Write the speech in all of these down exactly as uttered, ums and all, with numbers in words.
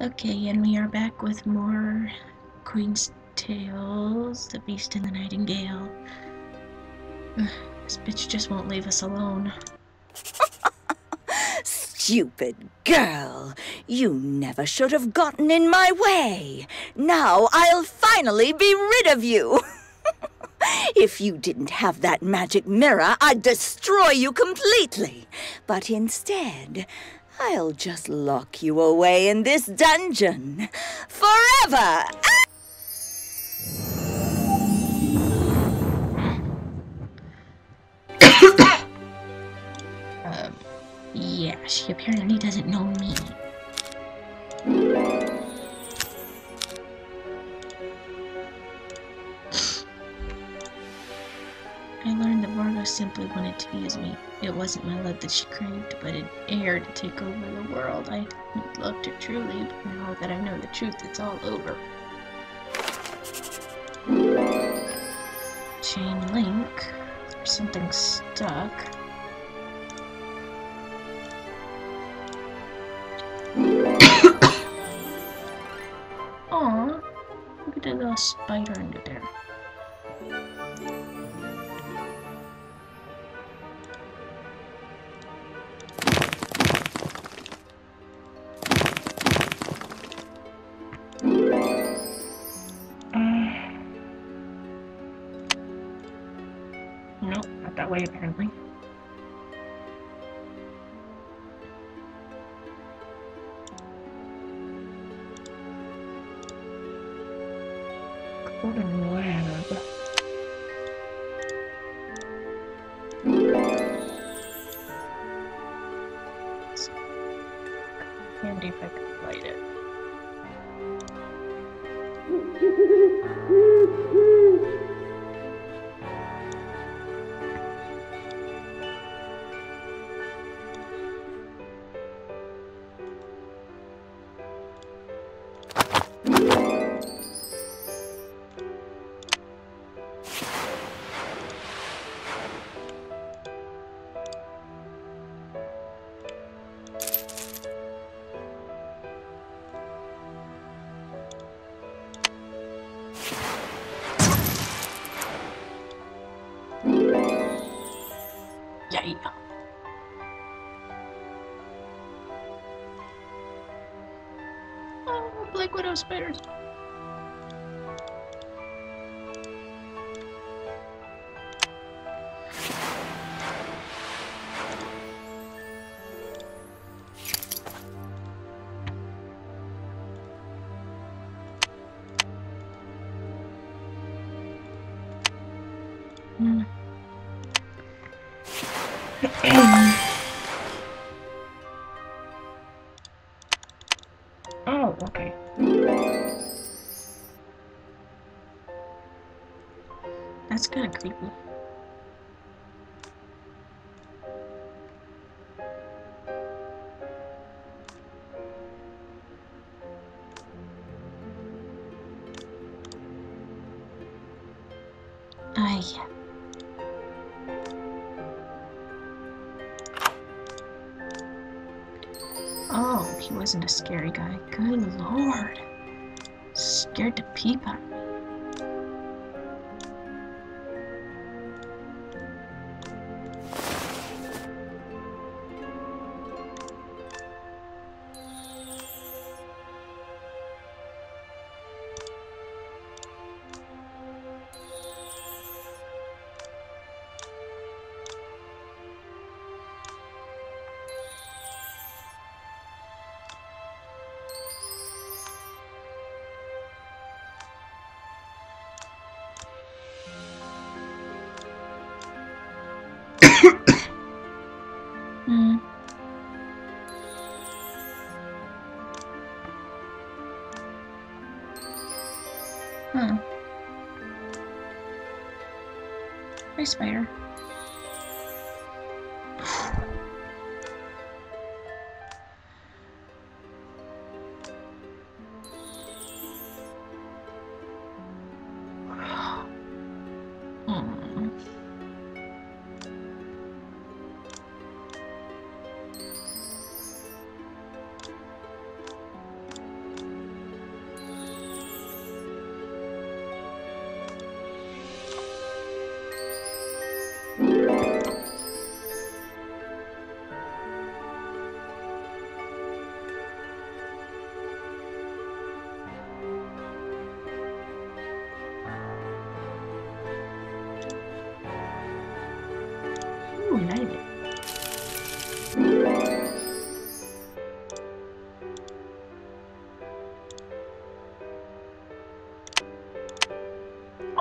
Okay, and we are back with more Queen's Tales, The Beast and the Nightingale. Ugh, this bitch just won't leave us alone. Stupid girl! You never should have gotten in my way. Now I'll finally be rid of you. If you didn't have that magic mirror, I'd destroy you completely. But instead, I'll just lock you away in this dungeon. Forever! um, yeah, she apparently doesn't know me. I learned that Vargo simply wanted to use me. It wasn't my love that she craved, but an heir to take over the world. I loved her truly, but now that I know the truth, it's all over. Chain link. There's something stuck. Aw, look at that little spider under there. Nope, not that way apparently. Golden lab. It's handy if I could light it. Yeah. Oh, Black Widow spiders. Hmm. Oh, okay. That's kind of creepy. Aye. Oh, he wasn't a scary guy. Good lord. Scared to peep at me. Hmm. Huh. Hi, spider. Hmm.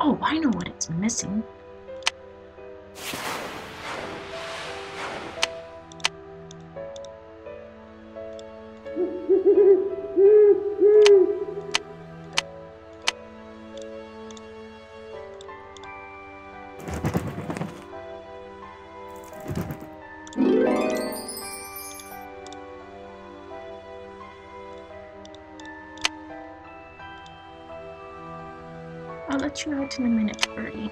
Oh, I know what it's missing. I'll let you out in a minute, Birdie.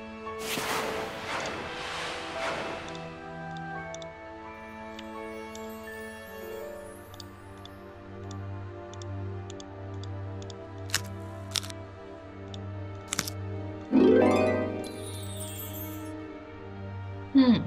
Hmm.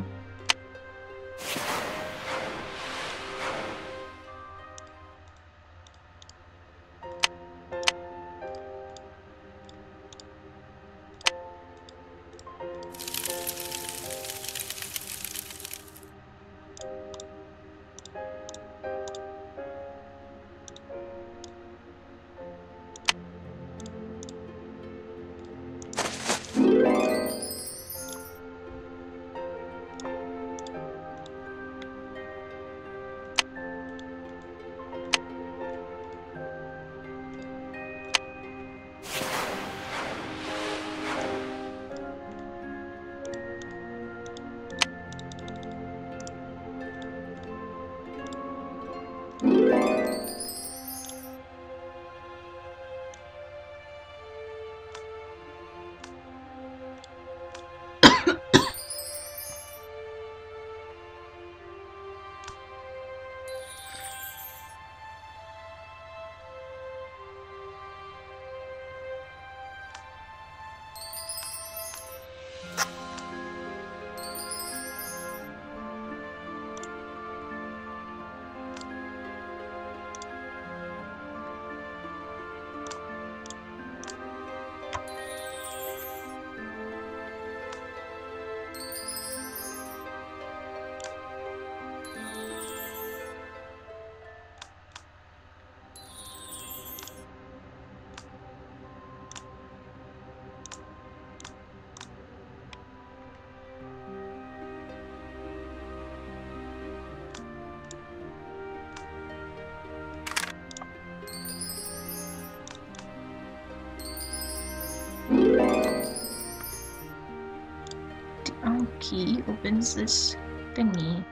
The key opens this thingy.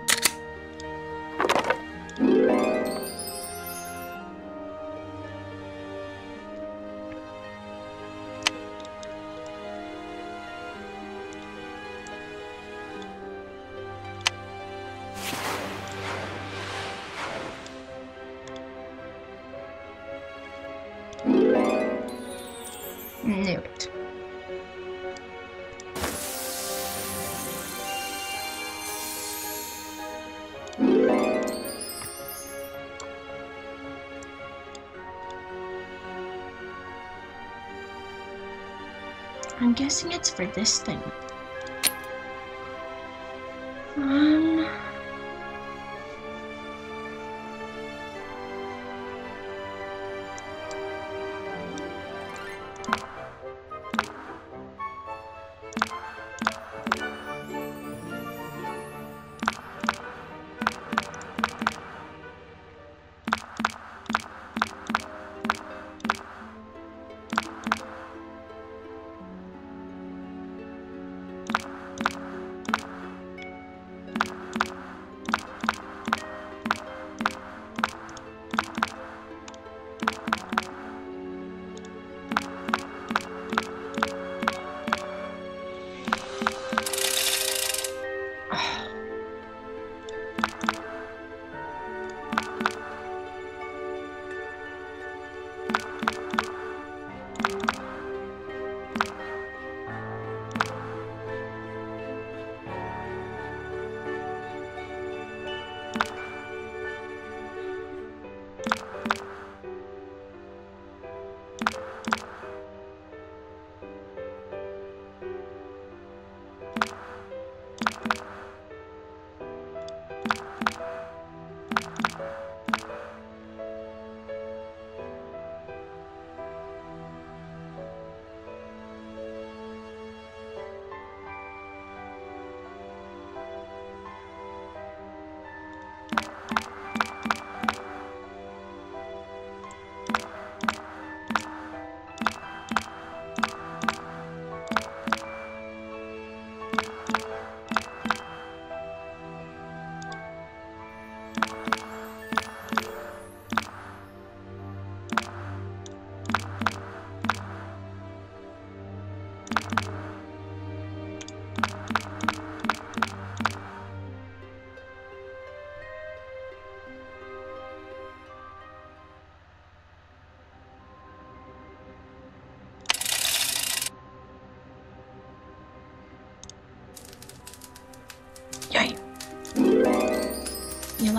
Knew it. I'm guessing it's for this thing. Um...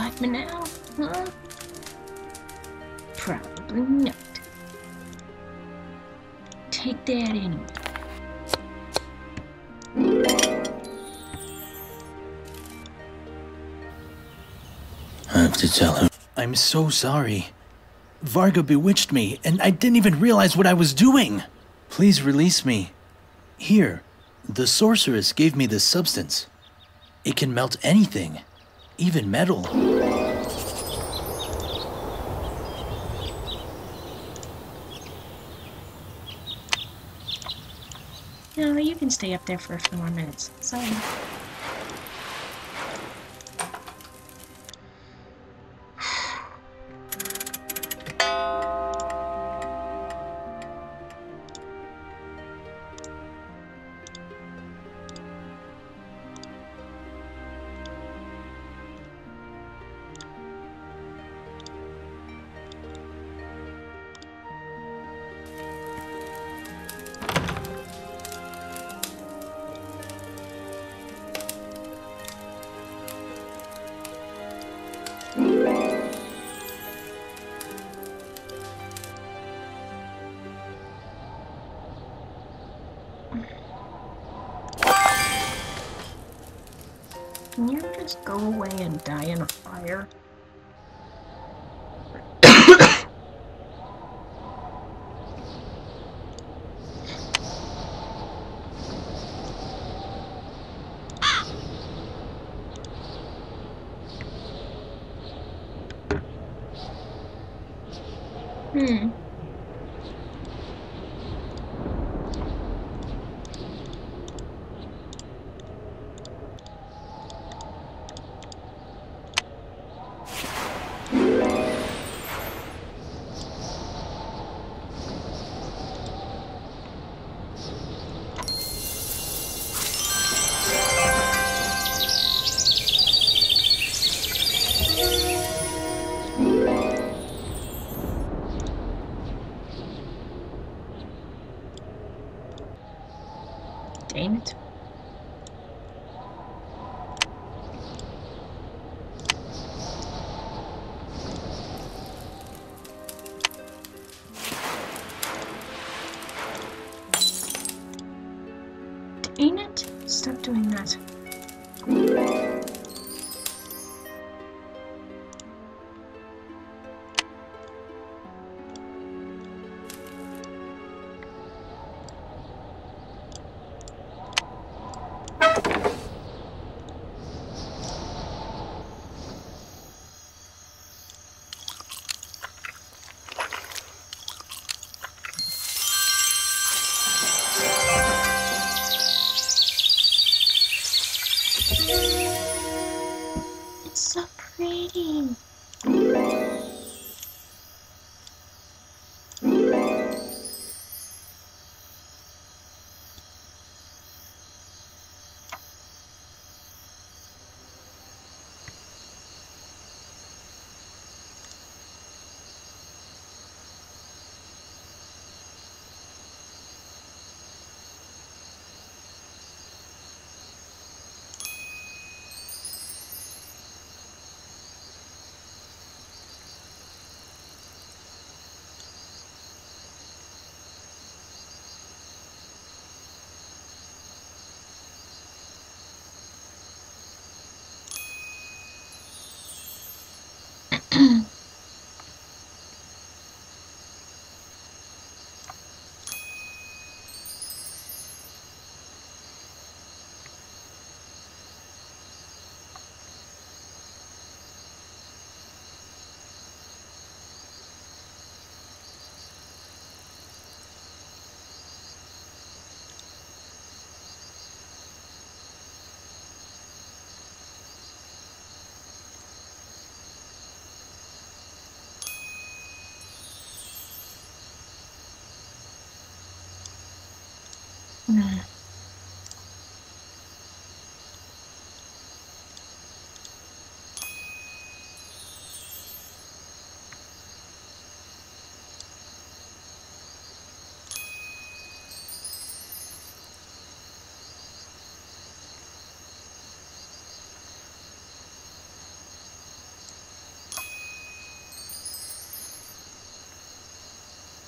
like me now, huh? Probably not. Take that anyway. I have to tell her. I'm so sorry. Varga bewitched me, and I didn't even realize what I was doing. Please release me. Here, the sorceress gave me this substance. It can melt anything, even metal. No, you can stay up there for a few more minutes. Sorry. Can you just go away and die in a fire? Hmm. Dang it. Dang it. Stop doing that. It's so pretty. Mm.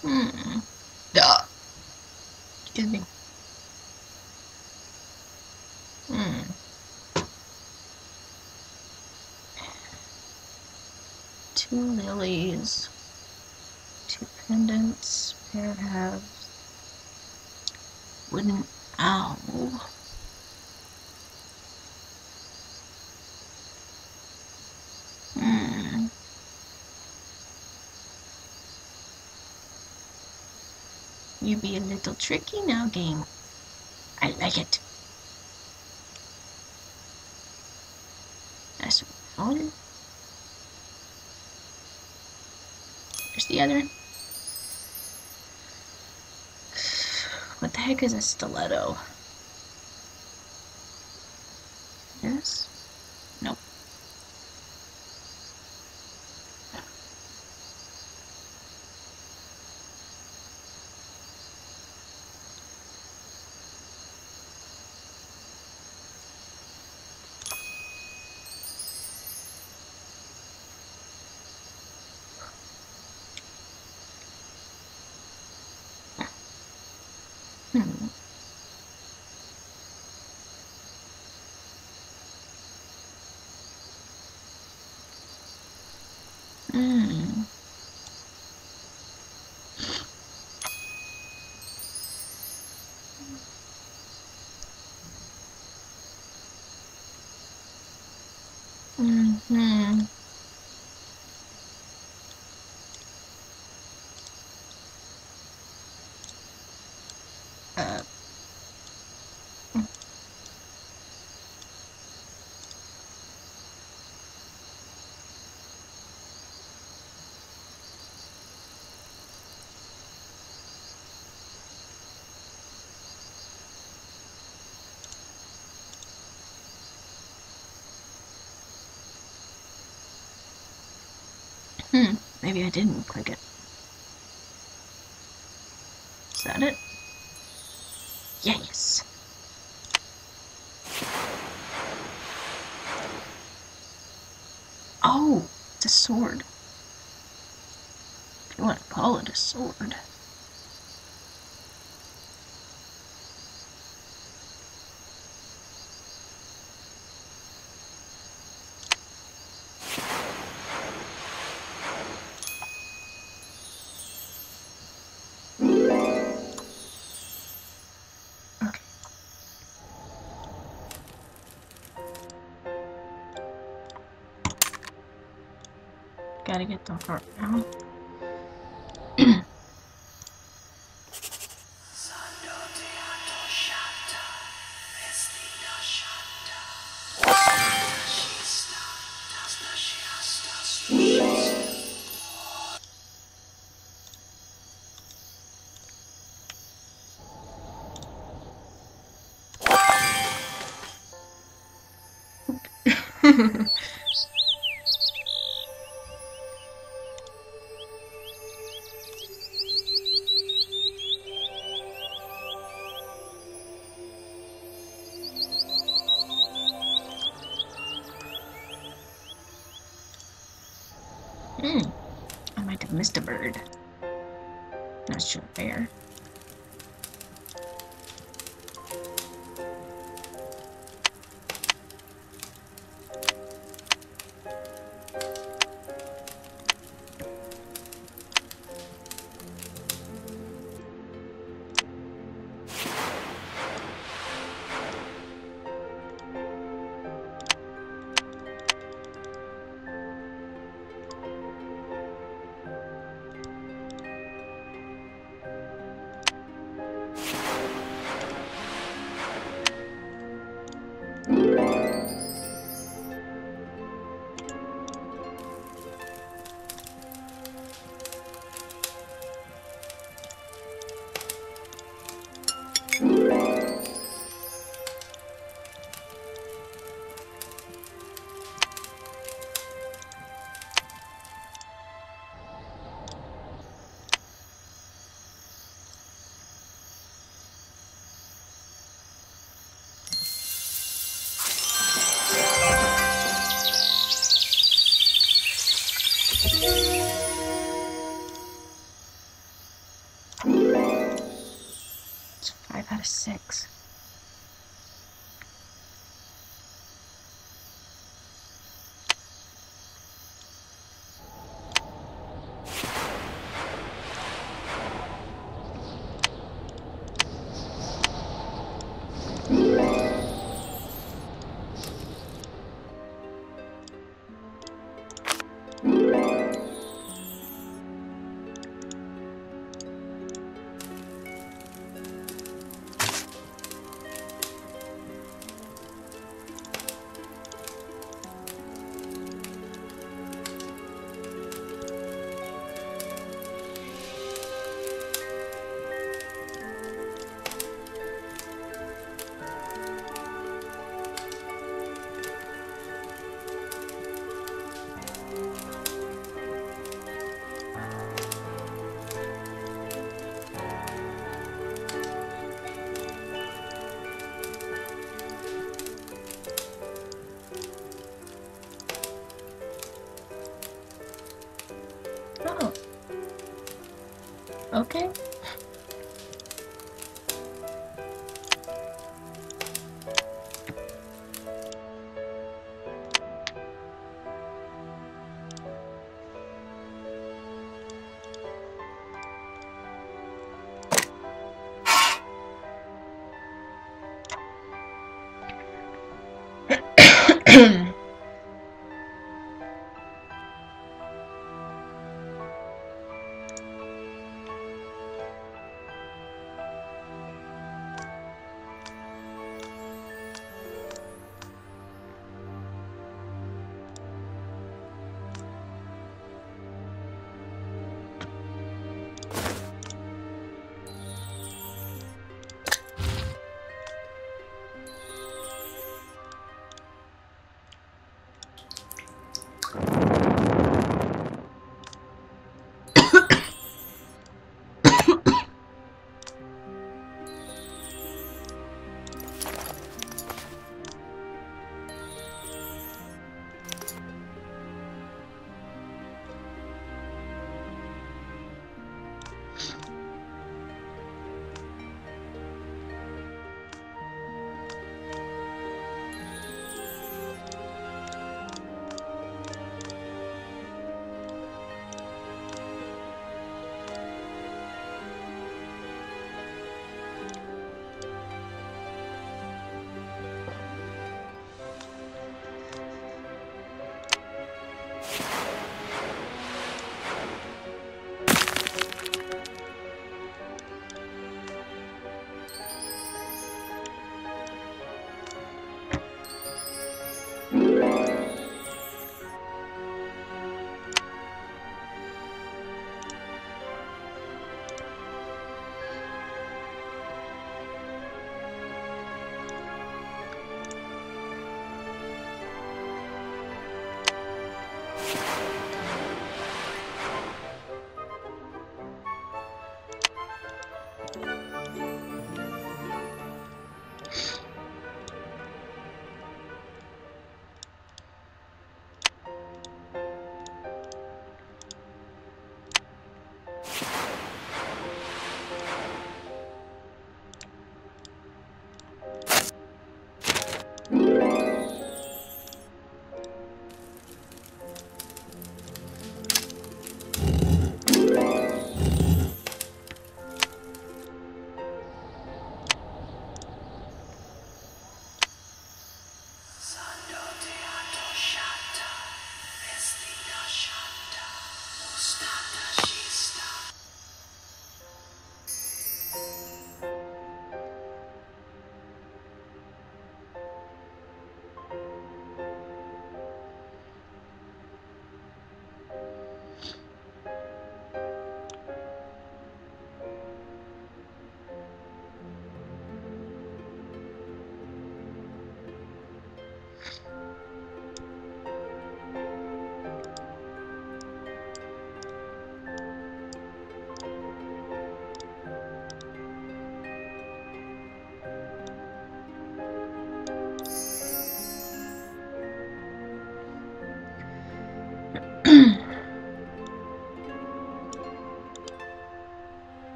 Hmm. Duh. Excuse me. Hmm. Two lilies. Two pendants. Pair halves. Wooden owl. Hmm. You be a little tricky now, game. I like it. That's what it. There's the other. What the heck is a stiletto? Yes? Nope. Hmm. Hmm. Mm-hmm. Uh. Hmm. Maybe I didn't click it. Is that it? Yes. Oh, it's a sword. If you want to call it a sword. Okay. Gotta get the heart now. Hmm. I might have missed a bird. Not sure where. Got a six. Oh. Okay.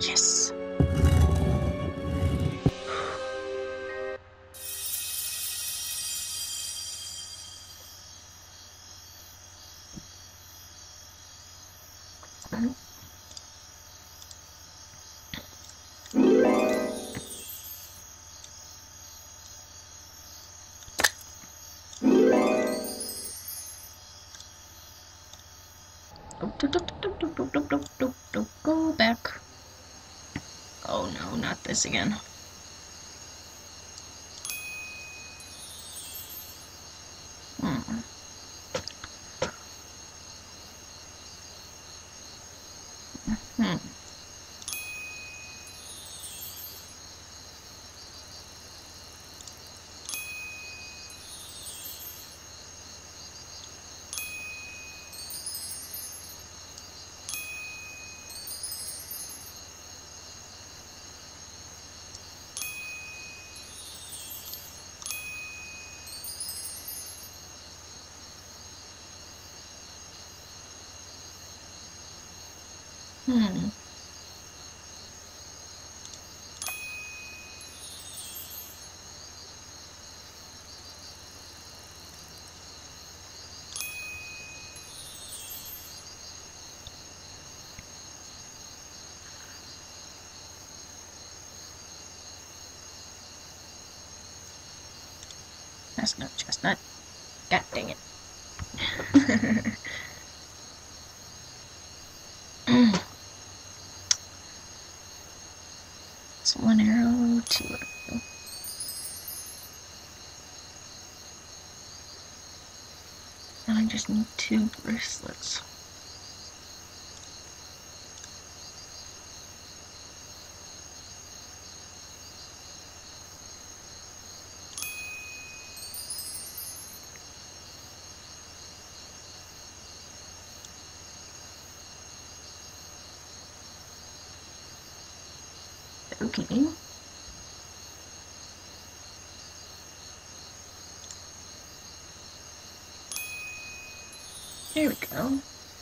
Yes. Don't go back. Oh no, not this again. Hmm. Hmm. Hmm. Chestnut, chestnut. God dang it. It's one arrow, two arrow. Now I just need two bracelets. Okay. There we go.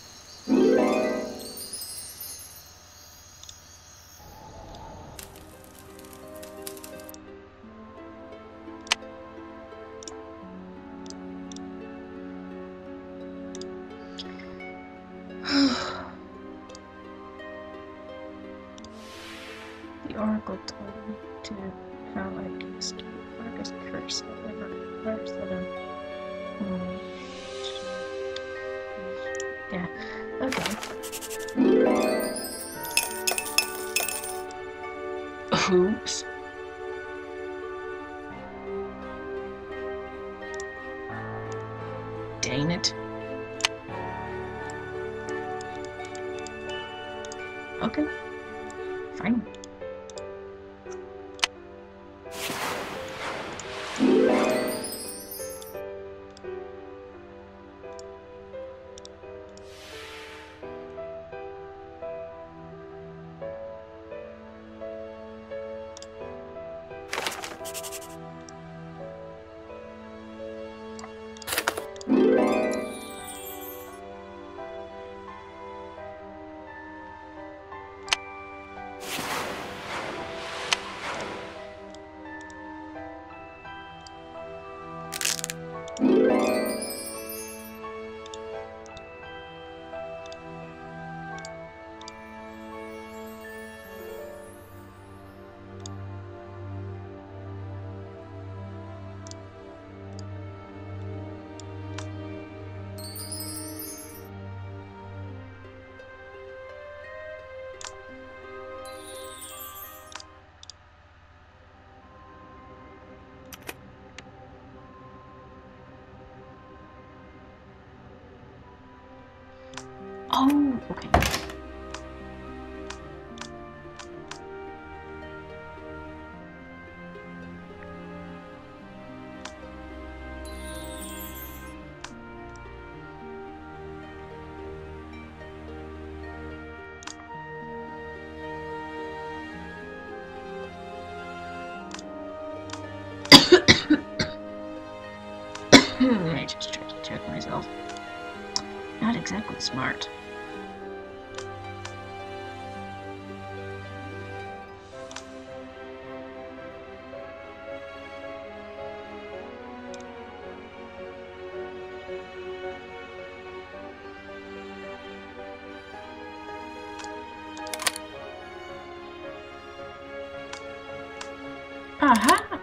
The oracle told me to how I can escape Varga's curse. However, it requires that I'm... Hmm. Yeah, okay. Oops. Dang it. Okay. Fine. Oh, okay. I just tried to check myself. Not exactly smart. Aha!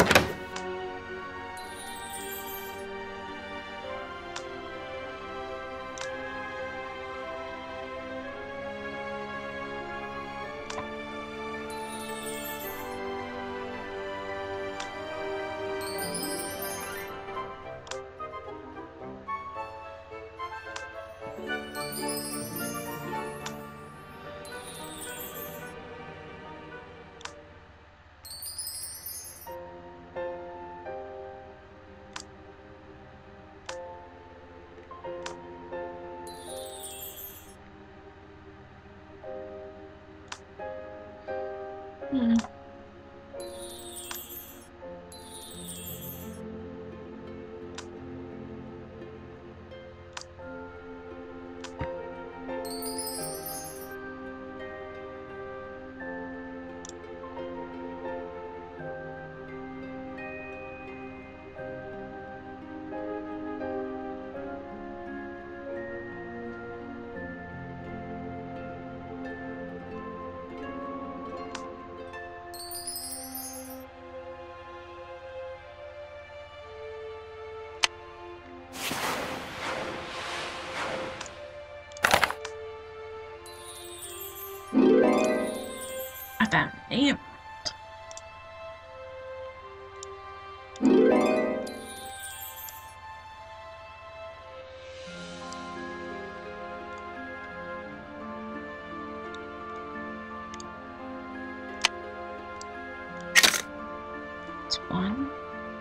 Hmm. I found an emerald. It's one.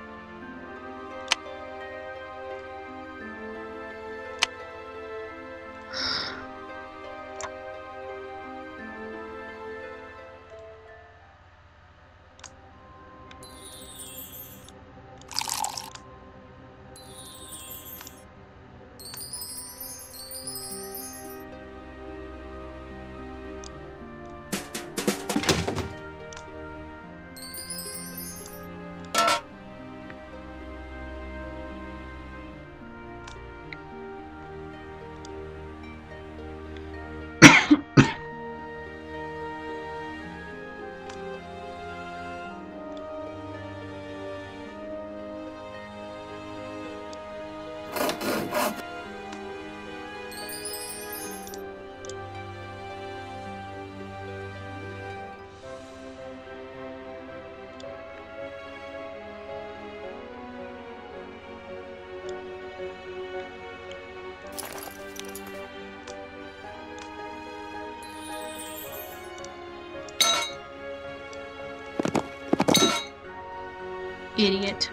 Idiot.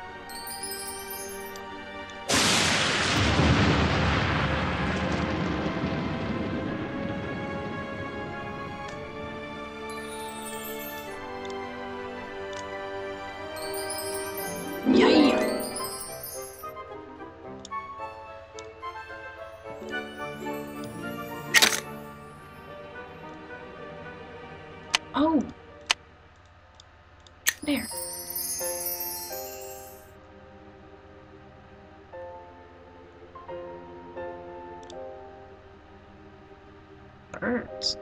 Yeah. Oh. There. Birds.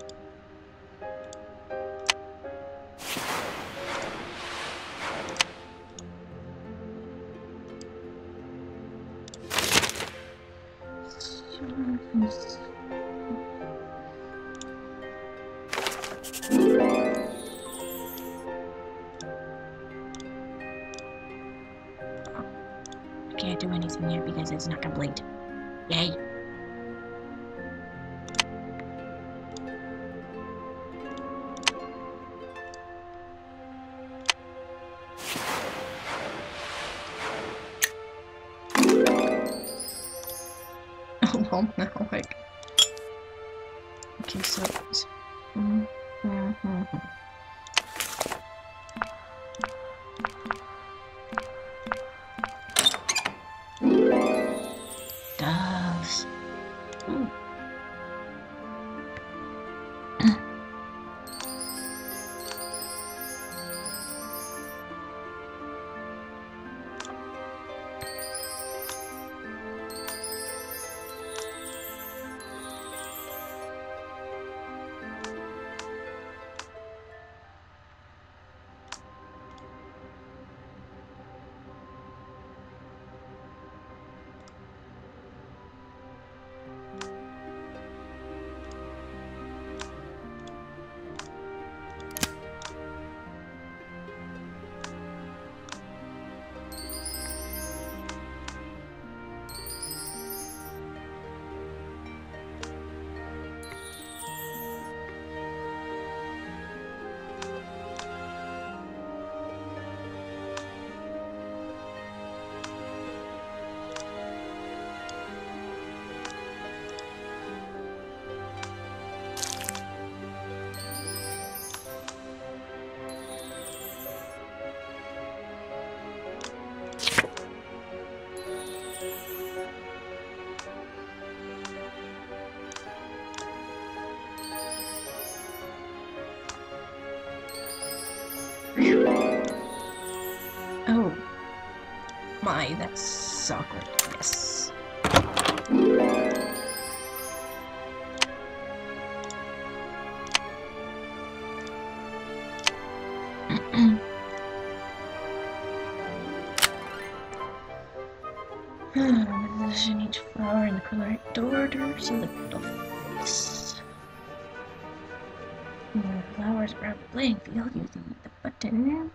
Can't do anything yet because it's not complete. Yay. Oh, well, now, like... Okay, so... Mm, mm, mm, mm. Doves. Ooh. is awkward. Yes. Position each flower in the correct order so the petal fits. Move flowers around the playing field using the button.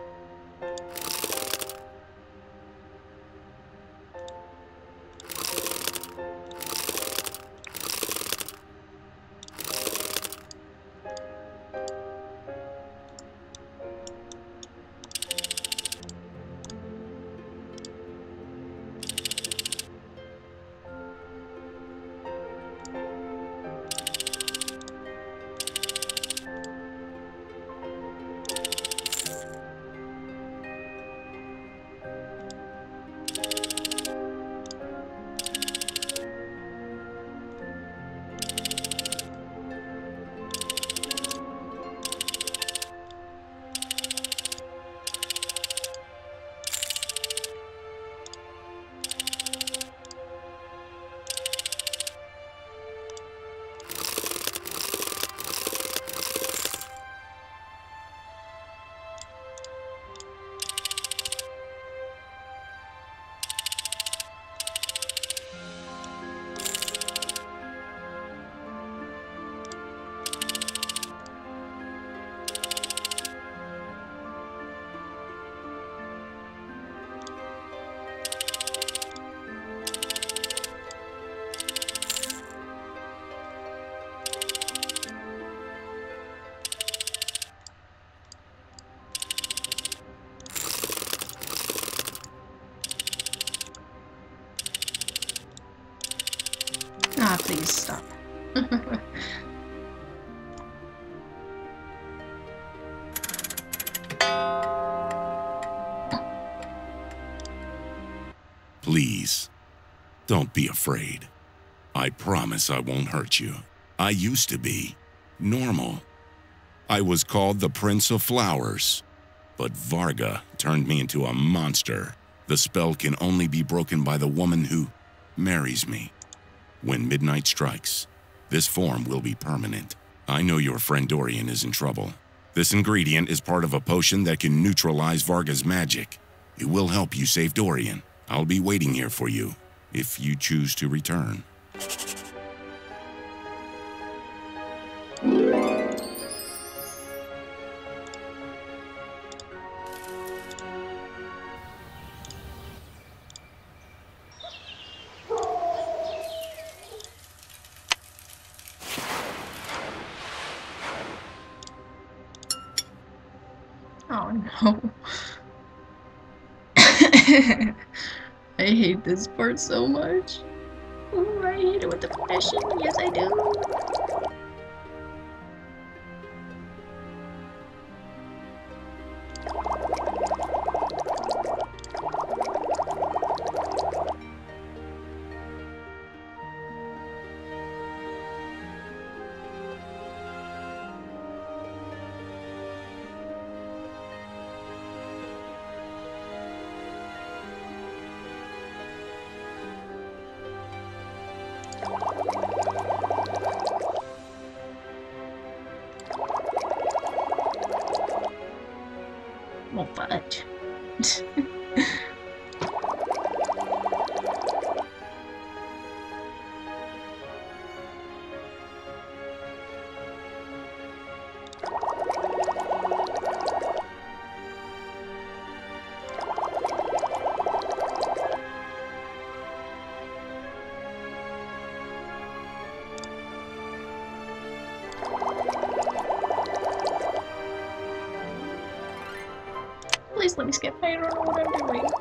Ah, please stop. Please, don't be afraid. I promise I won't hurt you. I used to be normal. I was called the Prince of Flowers, but Varga turned me into a monster. The spell can only be broken by the woman who marries me. When midnight strikes, this form will be permanent. I know your friend Dorian is in trouble. This ingredient is part of a potion that can neutralize Varga's magic. It will help you save Dorian. I'll be waiting here for you, if you choose to return. Oh no. I hate this part so much. Ooh, I hate it with a passion. Yes, I do. Won't budge. Please let me skip. I don't know what I'm doing.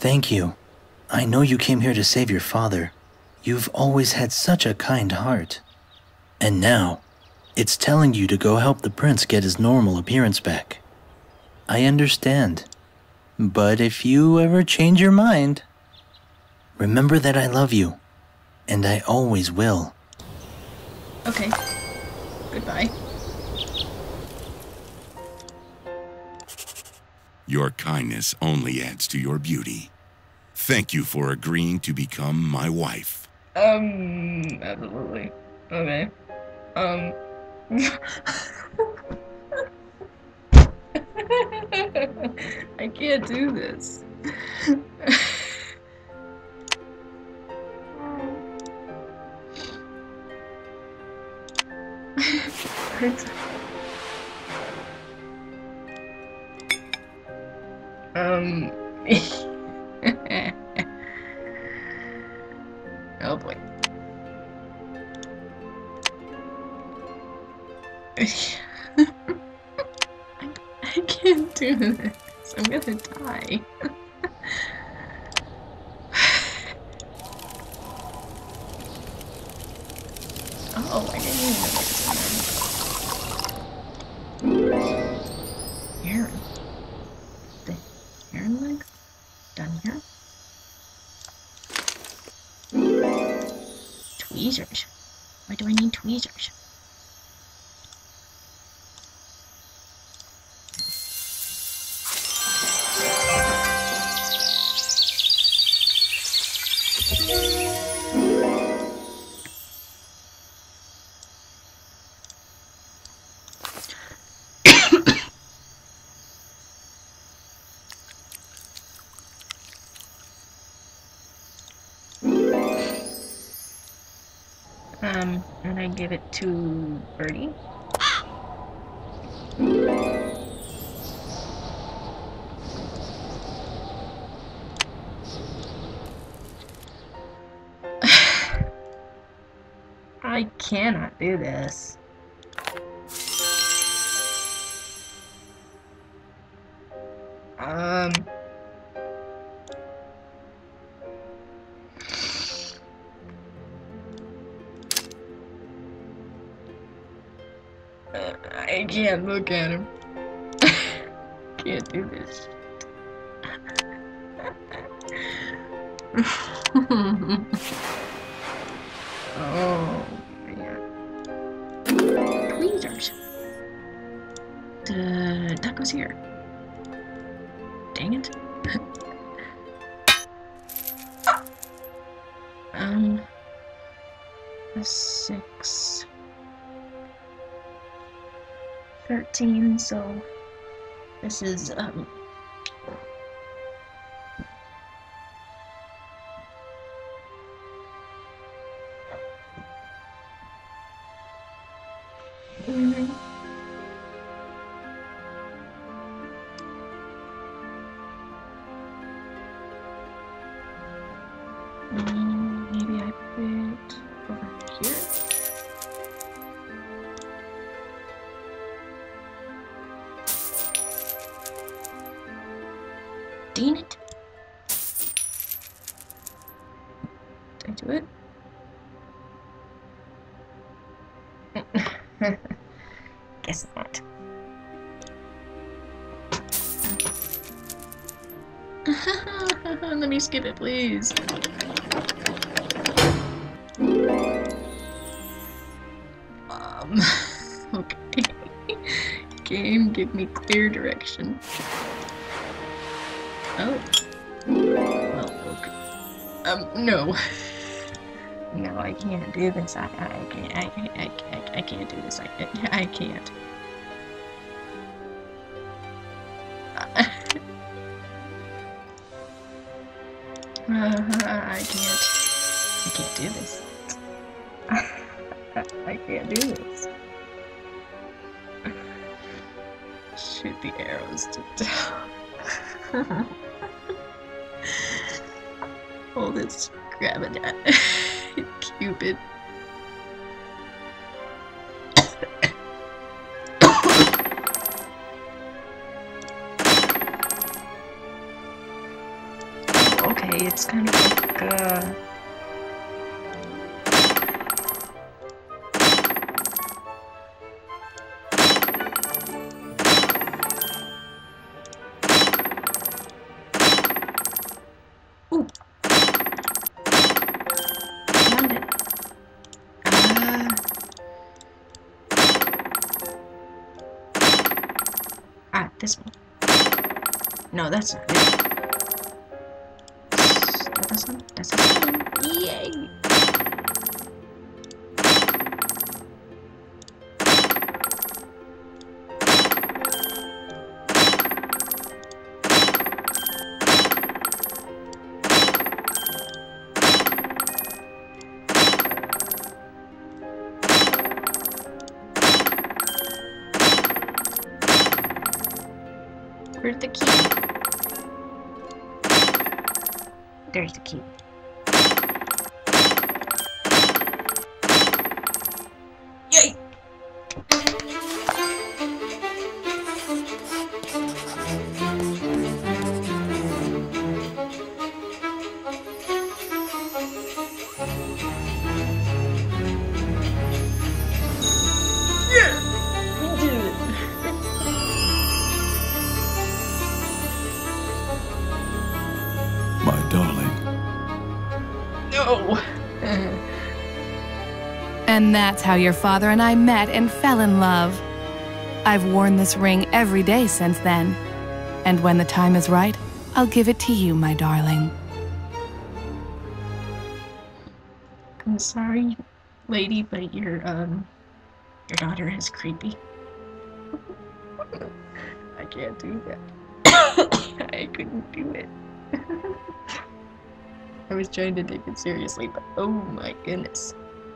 Thank you. I know you came here to save your father. You've always had such a kind heart. And now, it's telling you to go help the prince get his normal appearance back. I understand. But if you ever change your mind, remember that I love you, and I always will. Okay. Goodbye. Your kindness only adds to your beauty. Thank you for agreeing to become my wife. Um, absolutely. Okay. Um. I can't do this. um. Oh boy. I, I can't do this. I'm gonna die. Oh, I didn't even know there was an Heron. The heron legs? Down here? Tweezers. Why do I need tweezers? Um, and I give it to Birdie. I cannot do this. Um... I can't look at him. Can't do this. Oh man. Tweezers. The that goes here. Dang it. um a six. thirteen, so this is, um, mm-hmm. um, maybe I put over here. Dang it. Did I do it? Guess not. Let me skip it, please. Um, okay. Game, give me clear direction. Oh. Well, okay. Um, no. No, I can't do this. I, I can't, I can't, I can't, I can't do this. I, I can't. Uh, I can't. I can't do this. I can't do this. Shoot the arrows to down. Hold this, grab it at Cupid. way. It's kind of like, uh... Ooh! Found it. Ah... Ah, this one. No, that's not it. Is that this one? That's this one. Yay! Where's the key? There's the key. Yay! Yeah! We did it! My darling. No! And that's how your father and I met and fell in love. I've worn this ring every day since then. And when the time is right, I'll give it to you, my darling. I'm sorry, lady, but your, um, your daughter is creepy. I can't do that. I couldn't do it. I was trying to take it seriously, but oh my goodness.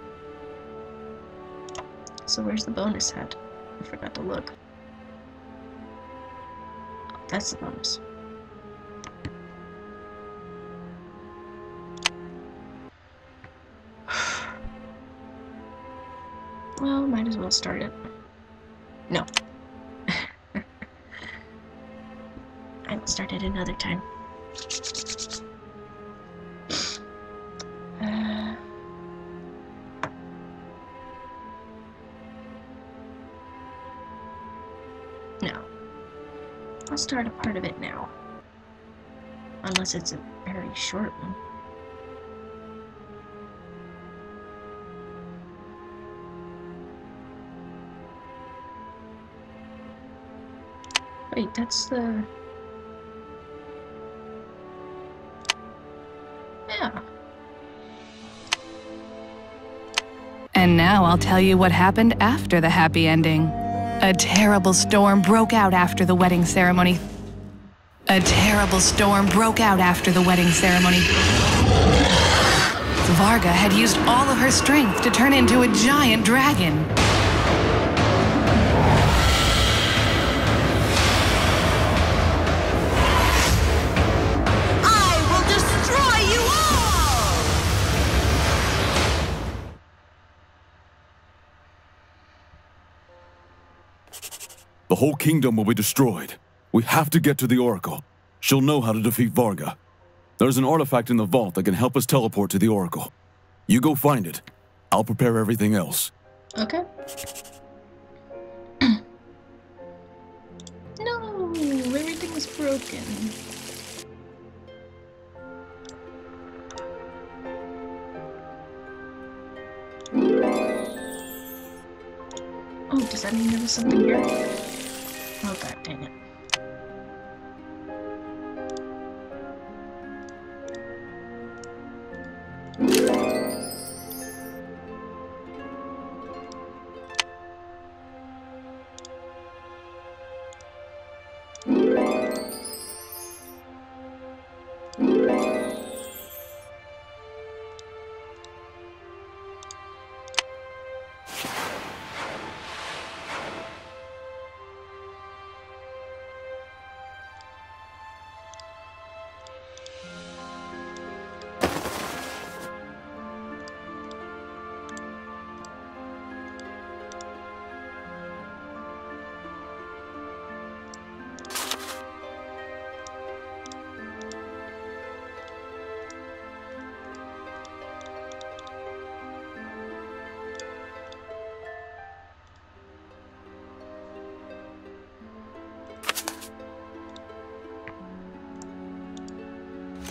So where's the bonus hat? I forgot to look. Oh, that's the bonus. Well, might as well start it. No. I will start it another time. Uh, no. I'll start a part of it now. Unless it's a very short one. Wait, that's the... Yeah. And now I'll tell you what happened after the happy ending. A terrible storm broke out after the wedding ceremony. A terrible storm broke out after the wedding ceremony. Varga had used all of her strength to turn into a giant dragon. The whole kingdom will be destroyed. We have to get to the Oracle. She'll know how to defeat Varga. There's an artifact in the vault that can help us teleport to the Oracle. You go find it. I'll prepare everything else. Okay. No, everything was broken. Oh, does that mean there was something here? Oh god dang it.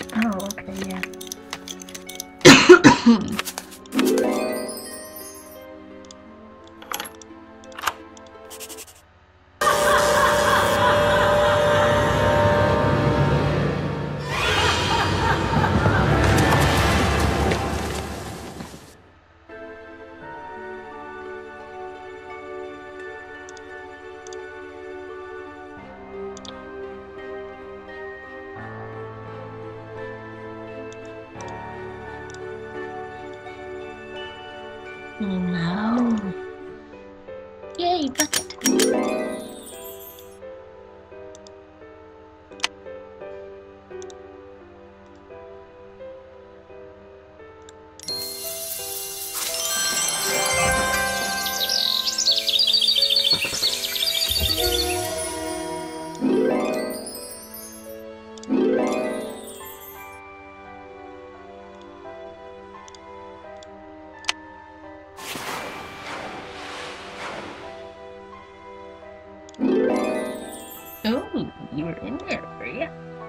Oh, okay, yeah. No. Yay, bucket. Oh, you were in there, were you?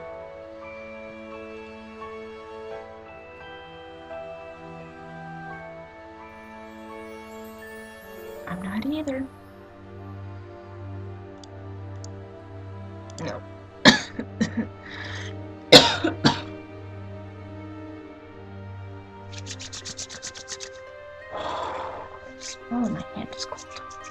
I'm not either. No. Oh, my hand is cold.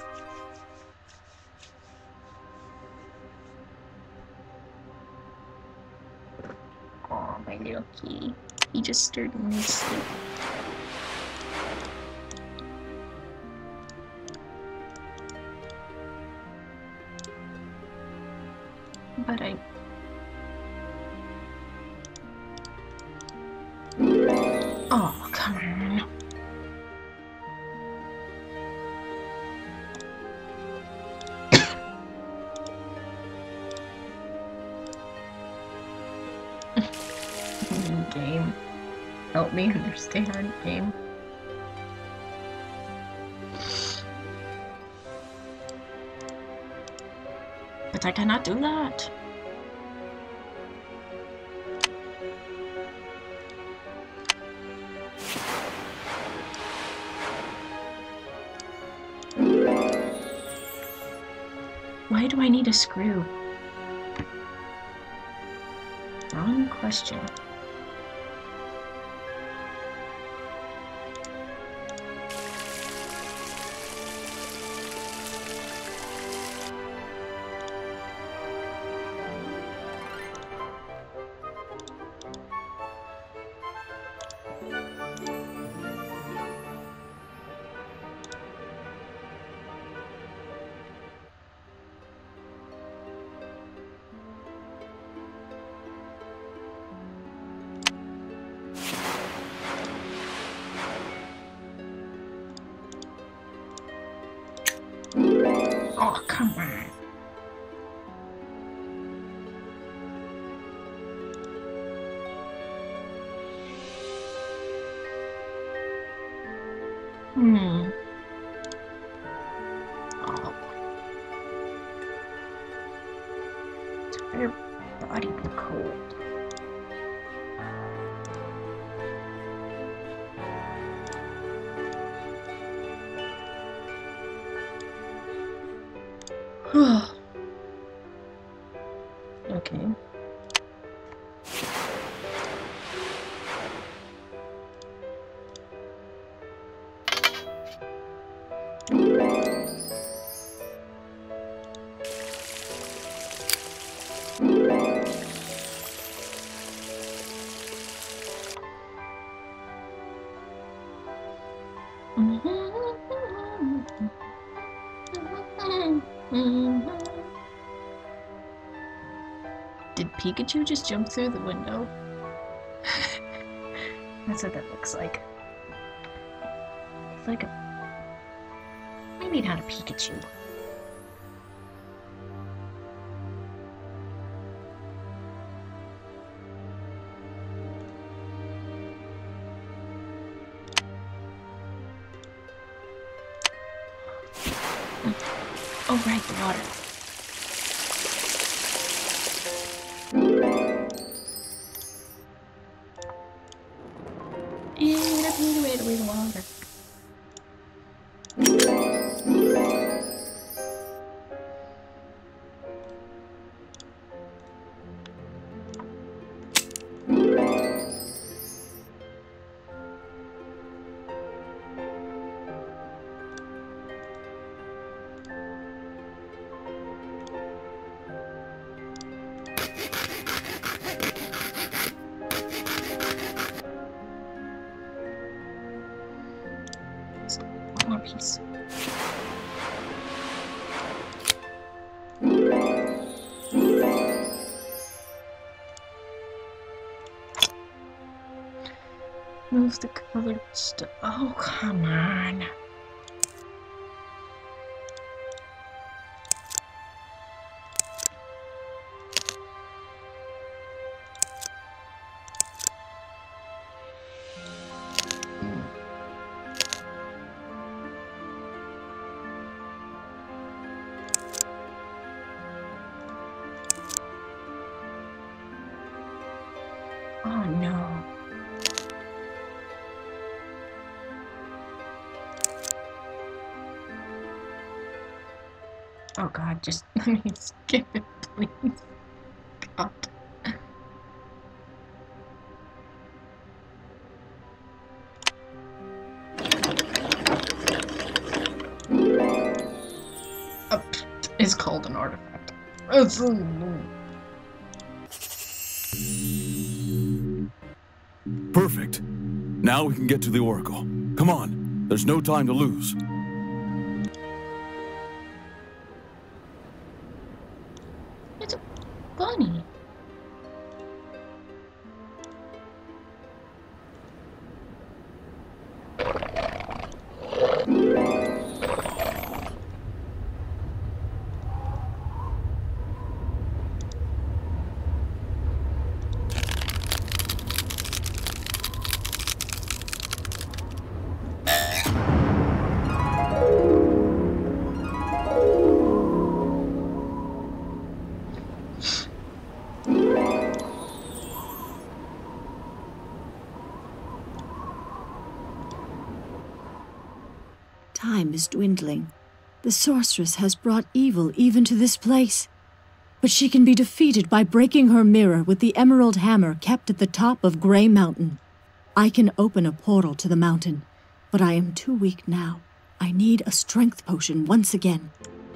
Oh, my little kitty. He just stirred in his sleep. But I... Oh, come on. Game. Help me understand, game. But I cannot do that. Why do I need a screw? Wrong question. Oh, come on. Hmm. Oh. It's her body be cold. Okay. Did Pikachu just jump through the window? That's what that looks like. It's like a... Maybe not a Pikachu. Oh right, the water. water. One more piece. Move the colored stuff. Oh, come on. Oh no. Oh god, just let me skip it, please. God. Oh, it's called an artifact. It's Perfect. Now we can get to the Oracle. Come on, there's no time to lose. It's a bunny. Time is dwindling. The sorceress has brought evil even to this place. But she can be defeated by breaking her mirror with the emerald hammer kept at the top of Grey Mountain. I can open a portal to the mountain, but I am too weak now. I need a strength potion once again.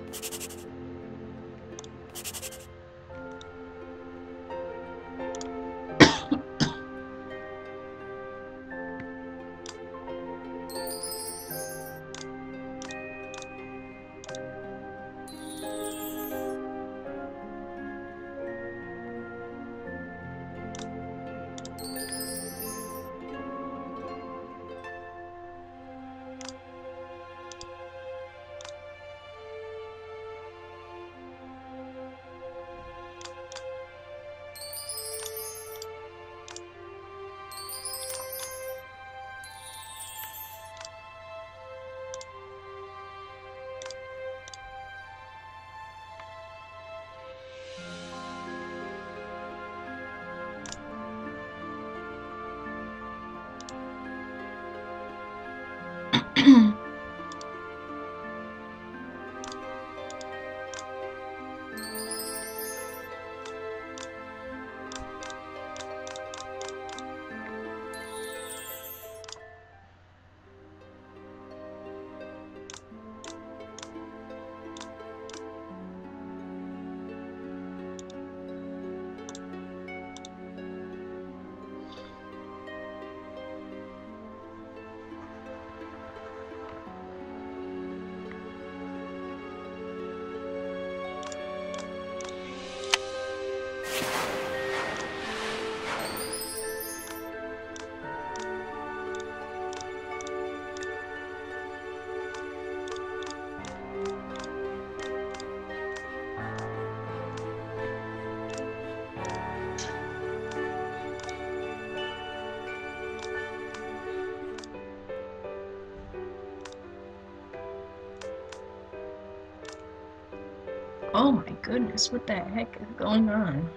Oh my goodness, what the heck is going on?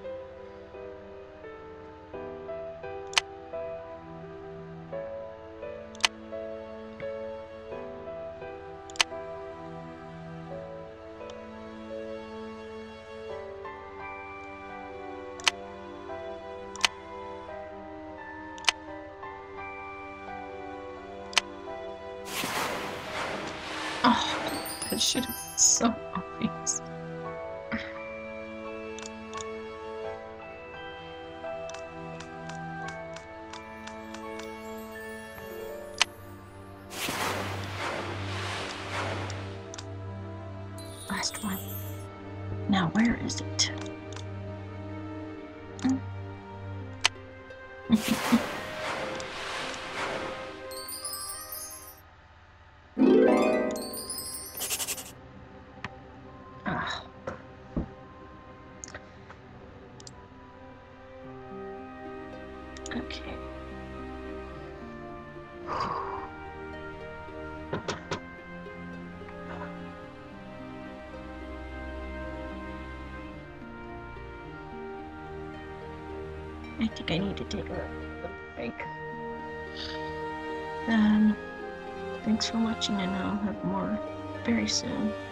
This should have been so obvious. Last one. Now, where is it? Mm. Ah. Okay. I think I need to take a break. Um, thanks for watching, and I'll have more very soon.